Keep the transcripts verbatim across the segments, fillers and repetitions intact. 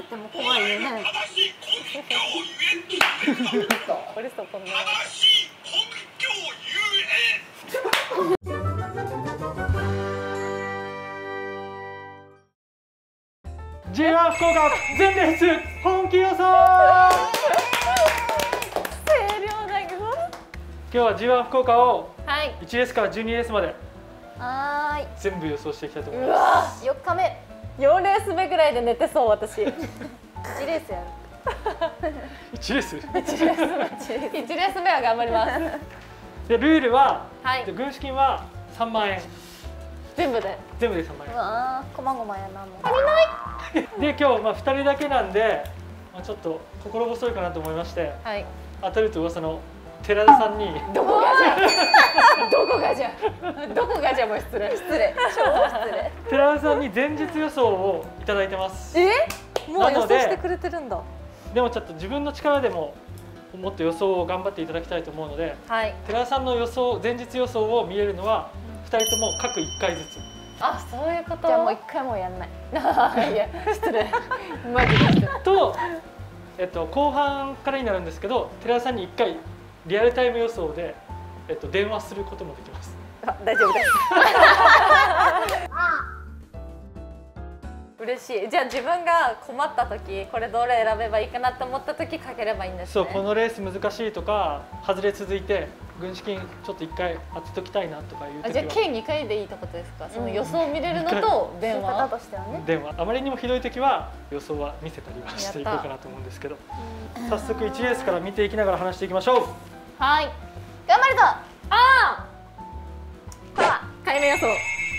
ても怖いよね。 これそうこんな。 ジーワン 福岡全レース本気予想。 声量だけど。 今日は ジーワン 福岡をはい。 いちレースからじゅうにレースまではーい。 全部予想していきたいと思ういまわ。 よっかめ。 よんレース目ぐらいで寝てそう私。 いちレースやる。 す。いちレースいちレース目は頑張ります。 でルールは、 はいで軍資金はさんまんえん、 全部で。 全部でさんまんうわー、こまごまやなもう。 えんで今日、まあ、ふたりだけなんで、まあ、ちょっと心細いかなと思いまして、 はい。 当たると噂の寺田さんにどこがじゃ。どこがじゃ。どこがじゃもう失礼。失礼。超失礼。 寺田さんに前日予想をいただいてます。 え？もう予なので想してくれてるんだ。 でもちょっと自分の力でももっと予想を頑張っていただきたいと思うので、 はい。 寺田さんの予想前日予想を見れるのはふたりとも各いっかいずつ。 あ、そういうこと。 じゃあもう一回もやんない。 いや、失礼。マジで失礼。 と、えっと、後半からになるんですけど、寺田さんにいっかいリアルタイム予想で、えっと、電話することもできます。 あ、大丈夫です。嬉しい。じゃあ自分が困った時、これどれ選べばいいかなと思った時かければいいんですね。 そう、このレース難しいとか外れ続いて軍資金ちょっといっかい当てときたいなとかいう時は、 あ、じゃあ計にかいでいいってことですか。その予想見れるのと電方話。 としてはね。 電話あまりにもひどい時は予想は見せたりはしていこうかなと思うんですけど、早速いちレースから見ていきながら話していきましょう。 はい。 頑張るぞ。 ああ。ほら、解明予想。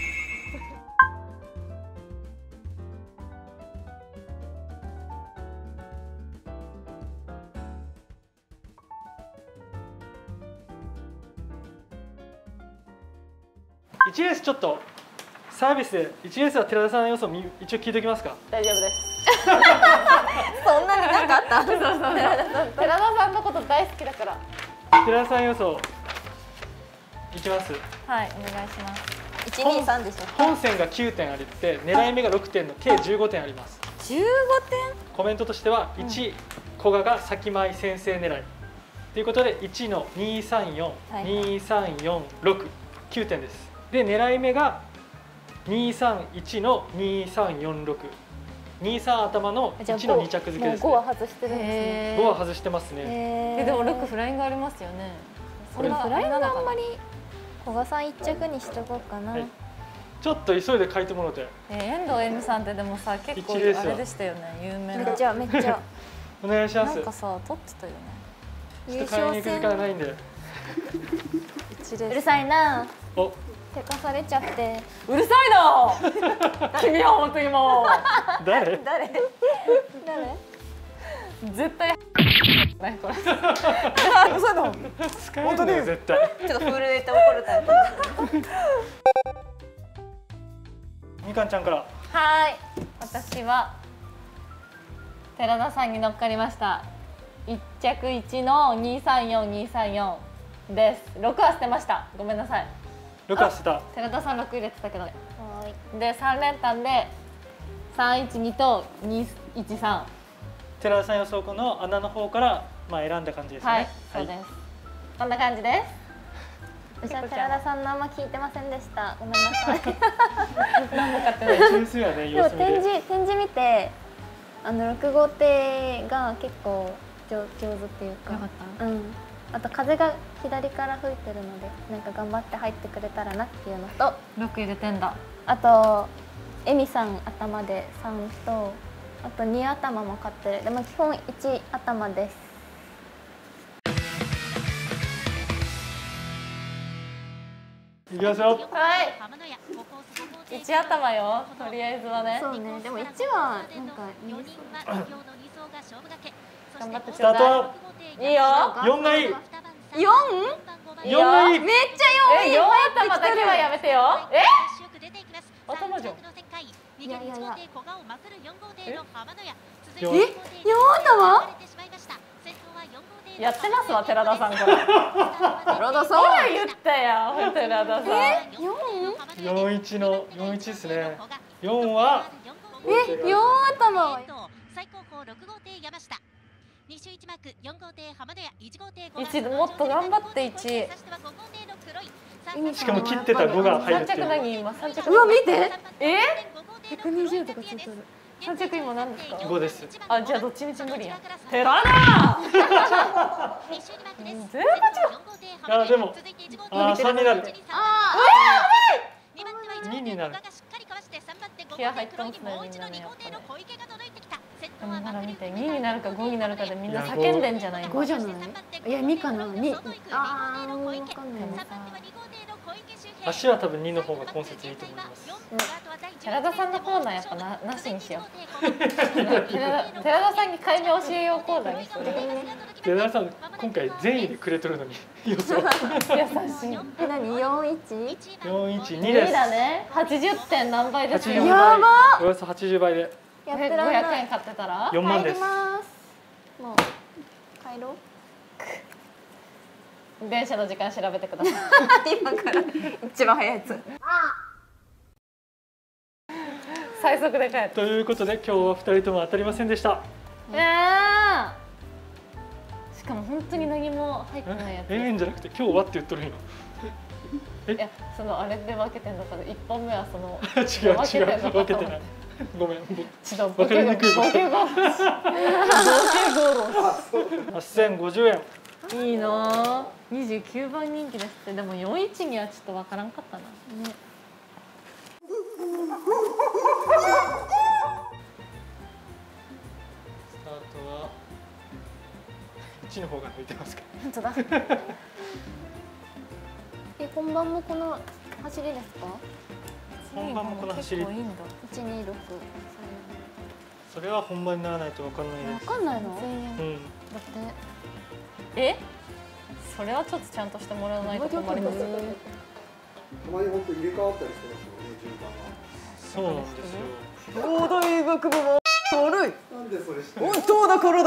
いちレースちょっとサービスでいちレースは寺田さんの予想み一応聞いておきますか。 大丈夫です。 そんなになんかあった？ そうそうそう。寺田さんのこと大好きだから。 寺田さん予想いきます。 はい、お願いします。 一二三でしょ。 本戦がきゅうてんありって狙い目がろくてんの計じゅうごてんあります。 十五コメントとしては、いち古賀が先前先制狙いということでいちのにさんよん、にさんよんろく、きゅうてんです。で狙い目がにさんいちのにさんよんろく、にさん頭のいちのに着付けですね。 もうごは外してるんですね。 ごは外してますね。 え、でもルックフライングありますよね。 それフライングあんまり古賀さん一着にしとこうかな。 はい、ちょっと急いで書いてもらって。 えー、遠藤恵美さんってでもさ結構あれでしたよね、有名な。 めっちゃめっちゃ。 お願いします。 なんかさ取ってたよね。 ちょっと買いに行く時間ないんで。 うるさいな。 お。 せかされちゃって。 うるさいな。君は本当にもう。 誰？ 誰？誰？ 絶対。何これ。 嘘だ。 使えるんだよ絶対。 ちょっと震えて怒るタイプ。 みかんちゃんから。 はい。私は寺田さんに乗っかりました。一着一の二三四二三四です。六は捨てました。ごめんなさい。 六は捨てた。 寺田さん六入れてたけど。 はい。 で三連単で三一二と二一三。 寺田さん予想この穴の方からまあ選んだ感じですね。 はい、そうです。こんな感じです。 私は寺田さんのあんま聞いてませんでした。ごめんなさい。 何も買ってない。 中枢やね、 でも様子見で。 展示展示見て、あの六号艇が結構上上手っていうか。 よかった。 うん。あと風が左から吹いてるので、なんか頑張って入ってくれたらなっていうのと、 六入れてんだ。 あとエミさん頭でさんと、あとに頭も買ってる。でも基本いち頭です。 いきますよ。 はい。一頭よ。とりあえずはね。 そうね。でもいちはなんか見えそう。 頑張ってスちょうだタートは。 い。いいよ。 四がいい。 四？ 四がいい。 めっちゃえ、 四。 四頭だけはやめてよ。え？頭じゃん。 いやいやいや。 四。 え？四頭？ やってますわ寺田さんから。 寺田さほら言ったよ寺田さん。 え？四？ 四一の四一ですね。四は。 え？四頭は。 号ろく号艇山下。に周いちマークよん号艇浜田屋いち号艇一もっと頑張っていち。 しかも切ってたごが入るっていう。 三着何今三着。 うわ見てえ？ ひゃくにじゅうとかついてる。 三着今何ですか？ ごです。 あ、じゃあどっちみち無理や。テラだ。全部違う。 あ、でもあ三になる。 あにになる。 気合入ってますねみんなねやっぱり。でもまだ見てにになるかごになるかでみんな叫んでんじゃないの？ 五じゃない？いやにかな。に。ああ、わかんないな。 足は多分にの方が今節いいと思います。 寺田さんのコーナーやっぱななしにしよう。寺田寺田さんに解明教えようコーナーにする。 寺田さん今回善意でくれとるのに予想。 優しい。 え、何？四一？ よんいちににです。 だね。はちじゅってん何倍ですよ。 はちじゅうやばい。 ばおよそはちじゅうばいでやっえてらんない。 ごひゃくえん買ってたらよんまんです。 帰ります。もう帰ろう。 電車の時間調べてください。 今から一番早いやつ。 最速で帰って。 ということで今日はふたりとも当たりませんでした。 ええ。しかも本当に何も入ってないやつ。 ええんじゃなくて今日はって言っとるんよ。 いや、そのあれで分けてんのかな。一本目はその違う違う分けてない。ごめん。 ちょっと分かりにくいボケゴロ。ボケゴロ。 はっせんごじゅうえん。 いいな。にじゅうきゅうばん人気ですって。でもよんいちにはちょっと分からんかったな。 ね。 スタートはいちの方が抜いてますか。 本当だ。え、本番もこの走りですか？ 本番もこの走り。 結構いいんだ。 一二六。 それは本番にならないと分かんないわです。 かんないの？ うん。 だってえ？それはちょっとちゃんとしてもらわないと困ります。 たまに本当入れ替わったりしてますよね、順番が。 そうなんですよ。 東大学部も悪い。 なんでそれしてる本当だからだ。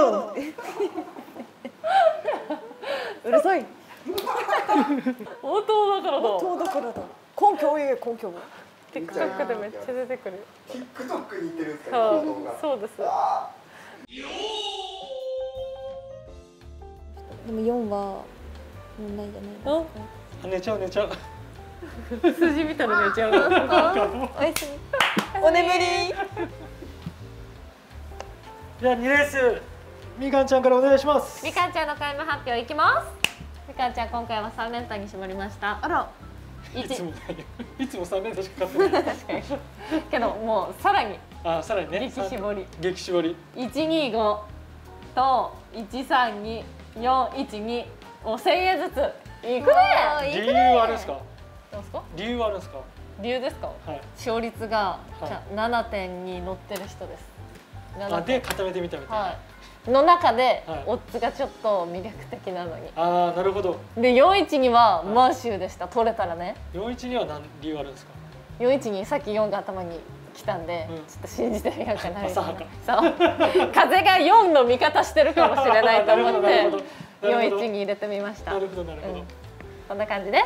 うるさい。 本当だからだ。 本当だからだ。根拠を言え、根拠を。 TikTok でめっちゃ出てくる。 TikTok に行ってるんですか、 そう動画。 そうです。 でも四は問題じゃないですか。 あ、寝ちゃう寝ちゃう。 筋見たら寝ちゃうの。 おやすみ。 お眠り。 じゃあにレースみかんちゃんからお願いします。 みかんちゃんの開幕発表いきます。みかんちゃん今回はさん連単に絞りました。 あら。 いつもいつもさん連単しか勝ってない。 確かに。けどもうさらにあ、さらにね。 激絞り。 激絞り。 いちにごといちさんによんいちにをせんえんずついくね。 理由はあるんですか。 どうですか？ 理由はあるんですか。 理由ですか？ はい。 勝率がはいななてんに乗ってる人です。 あ、で固めてみたみたいな。 はい。の中ではいオッズがちょっと魅力的なのに。 ああ、なるほど。 でよんいちには満州でした。取れたらね。 よんいちには何理由あるんですか。 よんいちにさっきよんが頭に来たんで、 うんちょっと信じてみようかなみたいな。 浅はかそう。風がよんの味方してるかもしれないと思っなるてほどなるほどよんいちに入れてみました。 なるほどなるほど。 うんこんな感じです。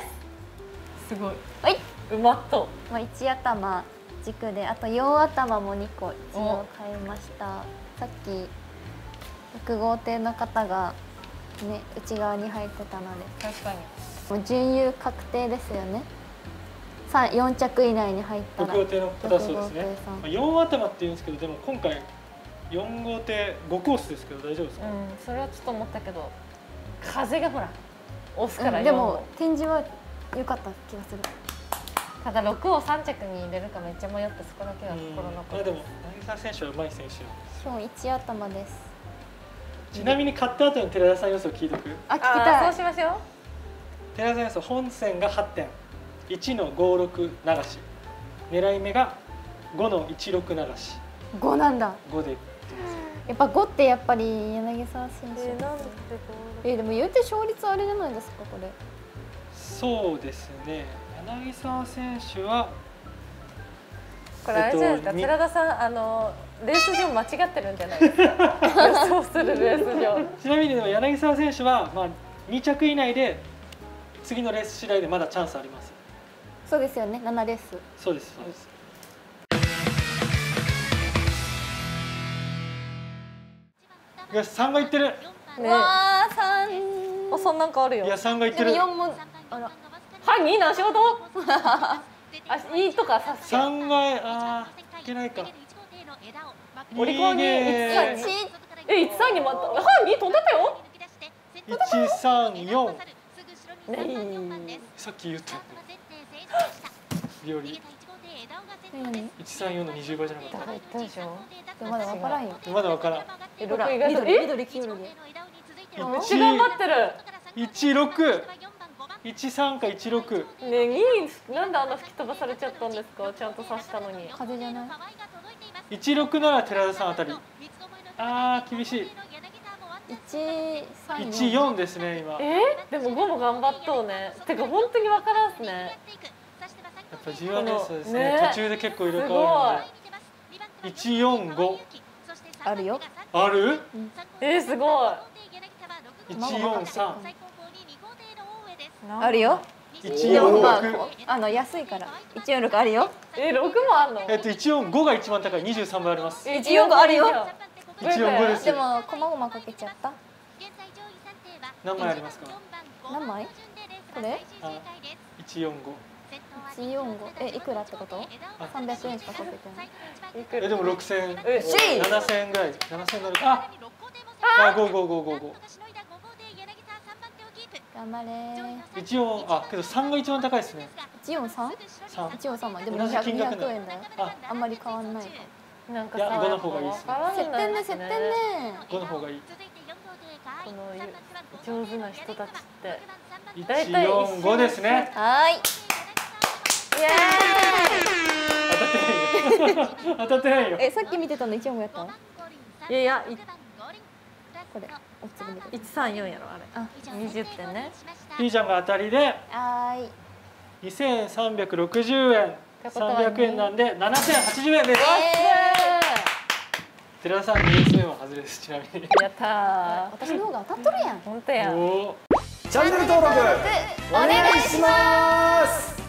すごい。 はい。 うまっと。 まあ一頭軸で、あと四頭も二個一応買いました。さっき六号艇の方がね内側に入ってたので、 確かに。 もう準優確定ですよね。さん四着以内に入ったら。 六号艇の方そうですね六号艇さん。 まあ四頭って言うんですけど、でも今回四号艇ごコースですけど大丈夫ですか。 うん、それはちょっと思ったけど、風がほら押すからうん、 よんをでも展示は良かった気がする。 ただろくをさん着に入れるかめっちゃ迷って、そこだけはうん心残りまあでも渚選手はうまい選手なんです。 今日一頭です。 ちなみに勝った後に寺田さん予想聞いておく。 あ、聞きあーたい。 そうしましょう。 寺田さん予想本戦がはってん、いちのごろく流し、狙い目がごのいちろく流し、 五なんだ。 ごで。 やっぱ五ってやっぱり柳沢選手。 えー、なんでこえー、でも言うて勝率あれじゃないですかこれ。 そうですね。柳沢選手はこれあれじゃないですか、 えっとに寺田さんあのレース上間違ってるんじゃないですか。予想するレース上。 ちなみにでも柳沢選手はまあに着以内で次のレース次第でまだチャンスあります。 そうですよね。七レース。 そうですそうです。 よし、さんがいってる。 ねわあ三。 あ、そんなんかあるよ。 いや、さんがいってでもる。 四もあら。 はに何仕事？あ、いいとかさすさんがあーいけないか。 オリコンにいいねいちさんにえいちさんにまたはに飛んでたよ。 いちさんよん。 ねさっき言ったよね。料理。 何？ いちさんよんのにじゅうばいじゃなかっだから言ったでしょ。 でもまだわからんよ。 た。まだわからん。 え、 ほら六意外と緑え緑黄色で。 めっちゃ頑張ってる。 いちろく。いちさんかいちろく。 ねにいなんであんな吹き飛ばされちゃったんですか。ちゃんと刺したのに。 風じゃない？ いちろくなら寺田さんあたり。あー厳しい。 一三いちよんですね今。やえでもごも頑張っとうね。てか本当にわからんっすね。 っぱ ジーワン レースはですねね途中で結構入れ替わるので。いちよんご。 あるよ。 ある？ えー、すごい。 いちよんさん。 あるよ。 いちよんろく。 あの安いから一四六あるよ。 え六もあんの？ えっといちよんごが一番高いにじゅうさんばいあります。 えいちよんごあるよ。 いちよんごです。 でもこまごまかけちゃった。 何枚ありますか？ 何枚？これ？ あ、いちよんご。 一四五えいくらってこと？三百円しかかけてない。 えでもろくせんえん、 えななせんえんぐらい、ななせんなる。あ、あごごごごご。 頑張れー。 一応あけど三が一番高いですね。 一四三？ 三。 一四三枚でも同じ二百二金額だ百円だよ。 あ、 あんまり変わんないかも。 なんかいやごの方がいいっすねわからん接点で接点で。 ごの方がいい。 この上手な人たちって一大体四五ですね。 はーい。イエ当たってないよ。当たってないよーイ。。えさっき見てたの一四五やった？こいやいやれおつぶみ。 一三四やろあれ。 あ二十点ね。 ピーちゃんが当たりではーい。 二千三百六十円。三百円なんで七千八十円です。寺田さんにレース目は外れです。ちなみに。 やったー。 私の方が当たっとるやん。 本当やん。 おお。 チャンネル登録お願いします。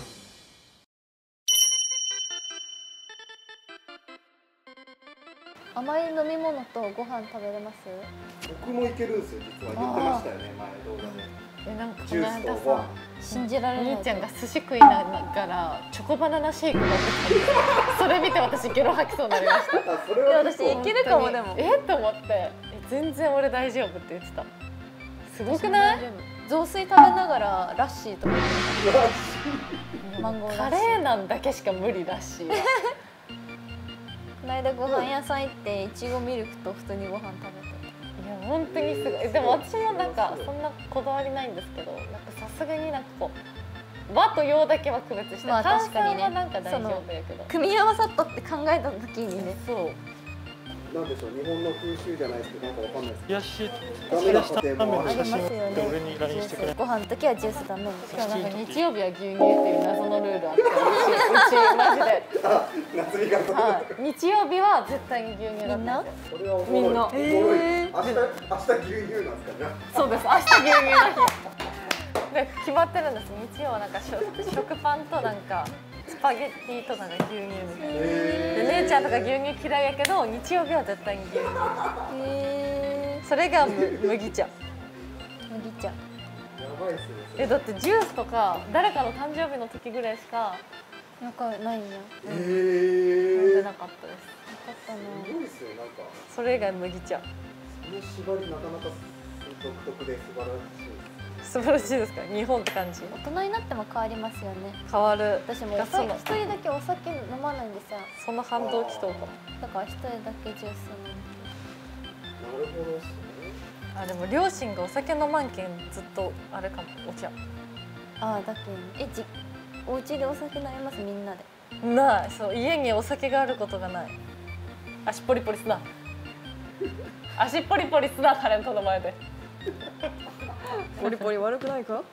甘い飲み物とご飯食べれます？ 僕もいけるんですよ。実は言ってましたよね前動画で。 えなんかこジュースの間とご飯さ。 信じられない。 お兄ちゃんが寿司食いながらチョコバナナシェイクが出てた。それ見て私ゲロ吐きそうになりました。 あ、それは私いけるかもでも。 えっと思ってえ全然俺大丈夫って言ってた。すごくない？ 雑炊食べながらラッシーとかマンゴーラッシー。 カレーなんだけしか無理だし。 この間ご飯屋さん行っていちごミルクと普通にご飯食べて。 いや本当にすごい。えでも私もなんかそんなこだわりないんですけど、なんかさすがになんかこう和と洋だけは区別して、 まあ炭確かにね酸はなんか大丈夫やけど。 組み合わさったって考えた時にね。 そう。 なんでしょう、日本の風習じゃないですけどなんかわかんないですけよし。 ダメな家庭もあるありますよね。 で俺に ライン してくれ。 ご飯の時はジュースダメみたいな。 しかもなんか日曜日は牛乳っていう謎のルールあって、うちうちマジで。 ど夏美がとはい。日曜日は絶対に牛乳だったんですよ。 それはおもろい。 みんなおもろい。明日明日牛乳なんですかね。 そうです。明日牛乳の日。で決まってるんです。日曜はなんか食食パンとなんかスパゲッティとなんか牛乳みたいな。で姉ちゃんとか牛乳嫌いやけど日曜日は絶対に牛乳。 へそれがむ麦茶。 ー麦茶。 やばいっすね。 えだってジュースとか誰かの誕生日の時ぐらいしかなんかないんや。 え飲んー。 でなかったです。 よかったな。 すごいっすよなんか。 それ以外麦茶。 この縛りなかなか独特で素晴らしい。 素晴らしいですか。日本って感じ。 大人になっても変わりますよね。 変わる。 私もおその酒一人だけお酒飲まないんですよ。 その反動きとうかも。 だから一人だけジュース飲む。 なるほどっすね。 あでも両親がお酒飲まんけんずっとあれかもお茶。 ああだけにえじお家でお酒飲みますみんなで。 ない。そう家にお酒があることがない。足ポリポリすな。足ポリポリすなタレントの前で。 ポリポリ悪くないか？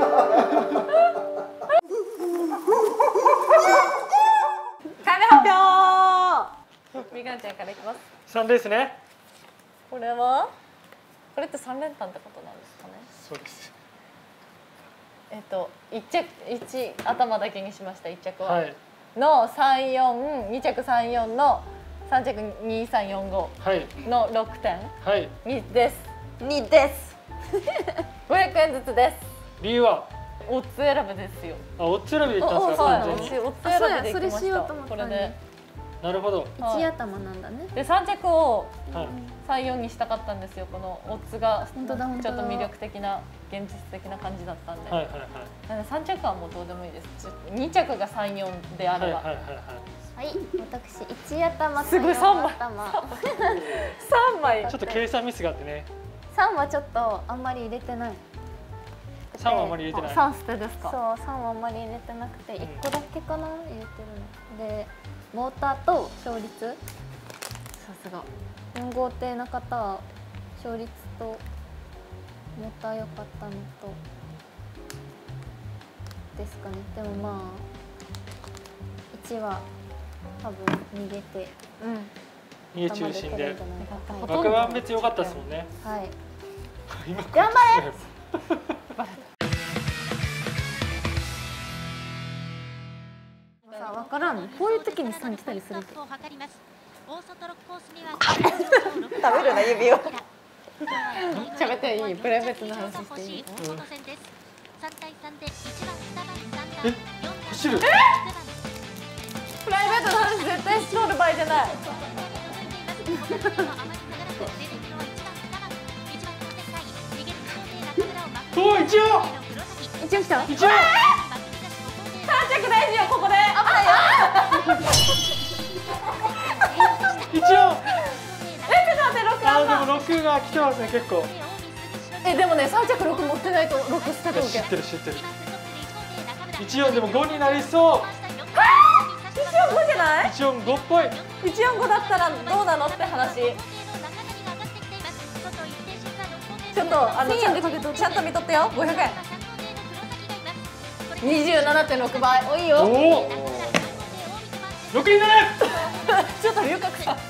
カメ発表。みかんちゃんからいきます。 三レースね。 これはこれって三連単ってことなんですかね。 そうです。 えっと一着一頭だけにしました一着は。 はい。 の三四二着三四のさん着にさんよんごはいのろくてんはいにです。 にですごひゃくえんずつです。 理由はオッズ選べですよ。 あオッズ選びでいったんですかはい、 完全に私オッズ選びで行きまあそうやそれしようした。 と思ったのにこれで。 なるほど一頭なんだね。 でさん着をはいさんよんにしたかったんですよ。このオッズが本当だ本当だちょっと魅力的な現実的な感じだったんで。 はいはいはいなのでさん着はもうどうでもいいです。に着がさんよんであれば。 はいはいはいはいはい、私一頭とすごい四三枚頭。 さんまい。 ちょっと計算ミスがあってね三はちょっとあんまり入れてない。 さんはあまり入れてないさん捨てですか。 そう、三はあんまり入れてなくて一個だけかな入れてるの。で、モーターと勝率。 さすが。 四号艇の方は勝率とモーター良かったのとですかね。でもまあ一は多分逃げてうん。 家中心で頭出てるんじゃないかほとんど爆弾別良かったですもんねはい。 今頑張れ。さあ、わからん。こういう時に三来たりする。 を測ります。オーソトロックコースには食べるな指を喋っていいプライベートの話していい大本戦です。三対三で一番、二番、三番、 え四番、 走る六番。 プライベートの話絶対しとる場合じゃない。 おい一応一応来た。 一応さん着大事よここで。 一応えちょっと待ってろくあんあーでもろくが来てますね結構えでもねさん着ろく持ってないとろく捨てと知っけ。 てる知ってる一応でもごになりそう一応ごじゃない？ 一応ごっぽい一応ごだったらどうなのって話。ちょっとあのちゃんとちゃんと見とってよ。ごひゃくえん。にじゅうななてんろくばい。おいいよ。 おおろくになるちょっと龍角さん。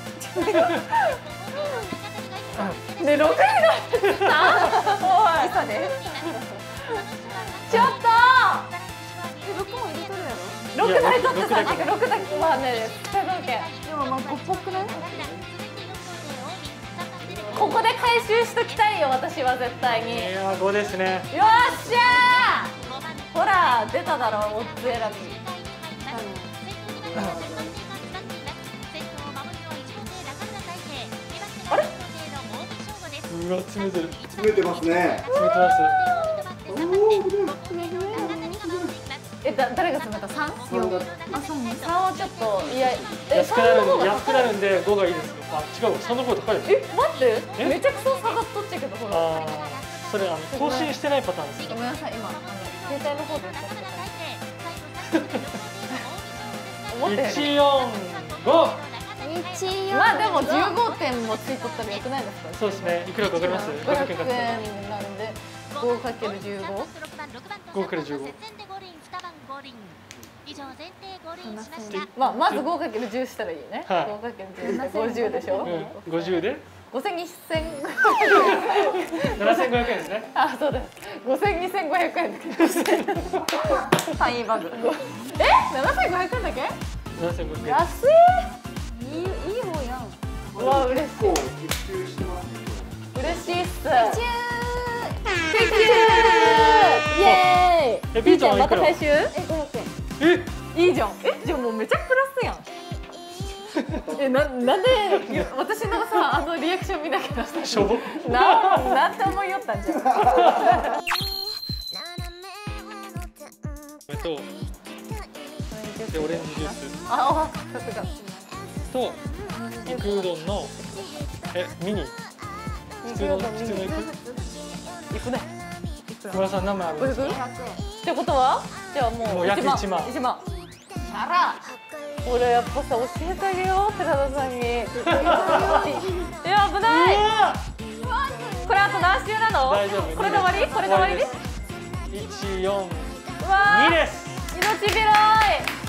ねろくになってさ。おい。 嘘でちょっと。 ろくも入れとるやろろく台取ってさん着ろくだけまあね捨てとけ。 でもまあごっぽくないここで回収しときたいよ私は絶対に。 いやーごですねよっしゃー。ほら出ただろオッズ選び。あれ？ うわ詰めてる詰めてますね。 詰めてますおお、 えだ誰が詰めた？三？ 三だっあそうね。三はちょっといやえ安くなるんで三の方が安くなるんでごがいいですよあ違うさんの方が高いですえ待ってえめちゃくちゃ下がっとっちゃけどほら。 ああそれあの更新してないパターンですごめんなさい今あの携帯の方で撮ってた。思って一四五一応。 まあでもじゅうごてんもついとったらよくないですか？ そうですねいくらかわかりますごひゃくえんごひゃくえんになるんで ごかけるじゅうご。 ごかけるじゅうごまあまず ごかけるじゅう したらいいね。 はいごかけるじゅう でごじゅうでしょ。 うんごじゅうでごせんにせんななせんごひゃくえんですねあそうです。ごせんにせんごひゃくえんだけ。 単位バグえななせんごひゃくえんだけ？ ななせんごひゃくえん安い。 いいいい方やん。 うわ嬉しい結構一周してます。 嬉しいっす。 一応。 キューイエーイ。 えピーちゃんはいくらまた回収？ え、五百円。 えいいじゃん。えじゃあもうめちゃプラスやん。えななんでいや私のさあのリアクション見なきゃしょぼななんて思いよったんじゃん。 えっとでオレンジジュースああさすが。 と肉うどんのえミニ普通の普通の肉いくね。 村さん何枚あるんですかってことはじゃあもうもう約一一万一万。あら。俺やっぱさ教えてあげよう寺田さんに。いや危ない。これあと何周なの？ 大丈夫これで終わり？これで終わりです。 一四うわー二です命拾い。